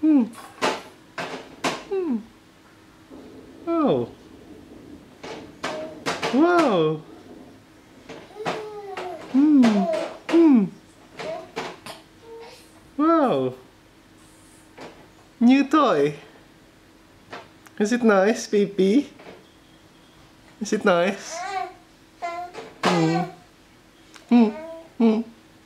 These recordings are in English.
Hmm. Hmm. Oh. Wow. Hmm. Hmm. Wow. New toy. Is it nice, baby? Is it nice? Hmm. Hmm. Hmm.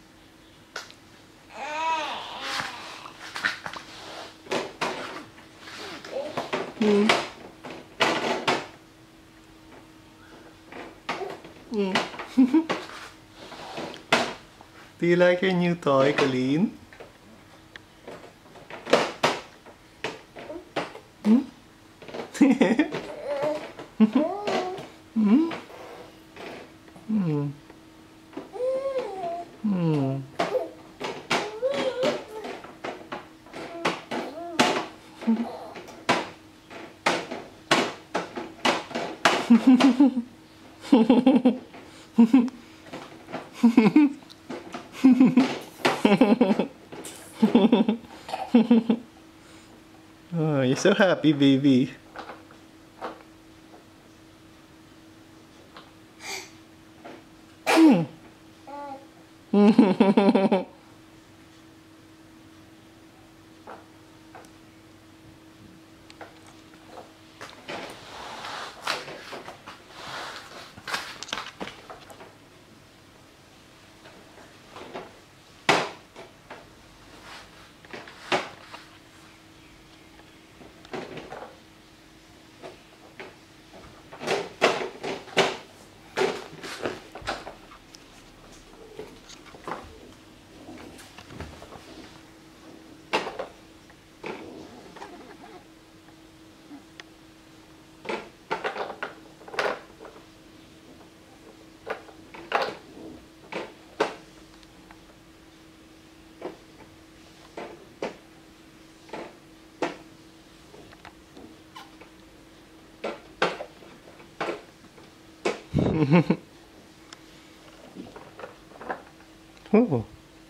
Hmm. Hmm. Do you like your new toy, Colleen? Hmm? Hmm? Hmm. Hmm. Oh, you're so happy, baby. Hmm. Oh.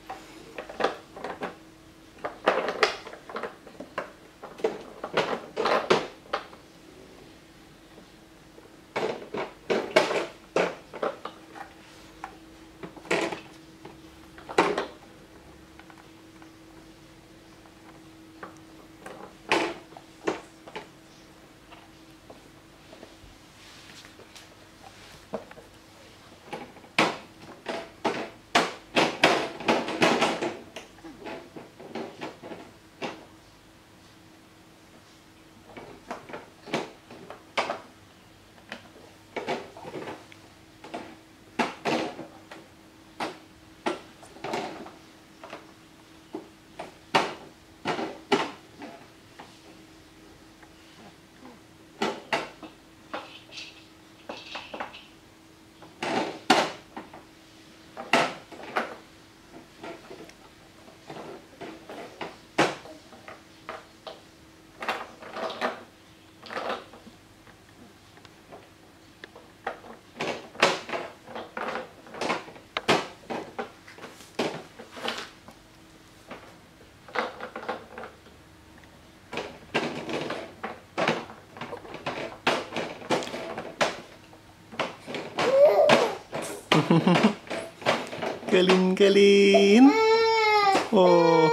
Colleen, Colleen. Oh.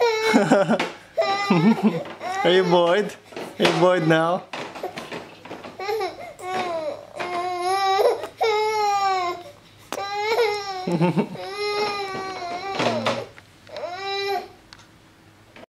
Are you bored? Are you bored now?